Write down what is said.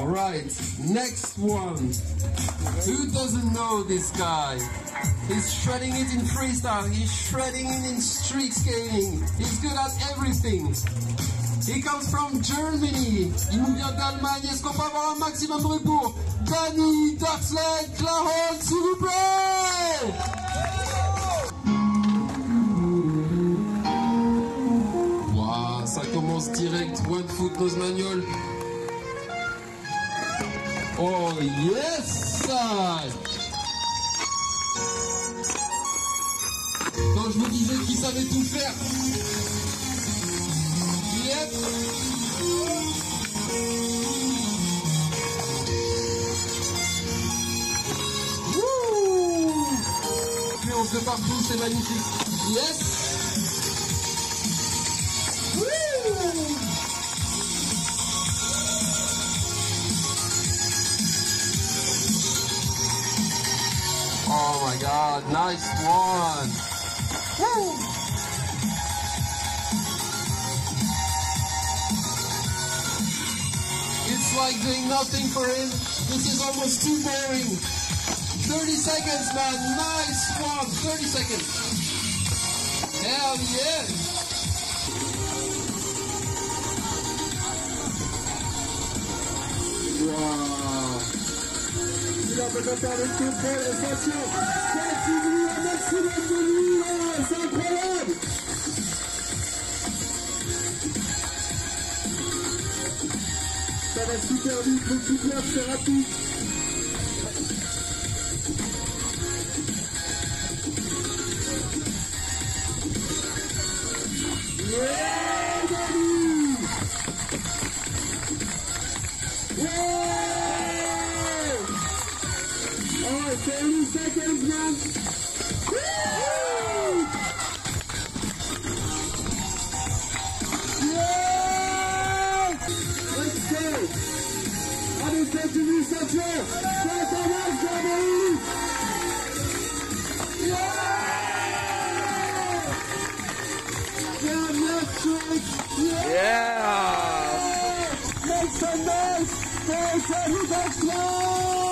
Alright, next one. Who doesn't know this guy? He's shredding it in freestyle, he's shredding it in street skating, he's good at everything. He comes from Germany. Il nous vient d'Allemagne. Est-ce qu'on peut avoir un maximum de bruit pour Danny, Darkslide, Klahold, s'il vous plaît? Waouh, ça commence direct. One foot nose manual. Oh yes! Quand je vous disais qu'il savait tout faire. Yep. Wouh! Cléance de partout, c'est magnifique. Yes! Wouh! Oh my God, nice one! Woo! It's like doing nothing for him. This is almost too boring. 30 seconds, man. Nice one. 30 seconds. Hell yeah. Wow. Il a peut-être avec tout le monde. Attention. Continue un maximum de lui. C'est incroyable. Ça va super vite, faut que tu bloques, c'est rapide. Yeah, Danny! Yeah! Oh, 30 seconds, man! Woo! Yeah! Let's go! Allez, continue, Sancho! Ça commence, Danny! Yeah! Yeah! Make some noise for Darkslide!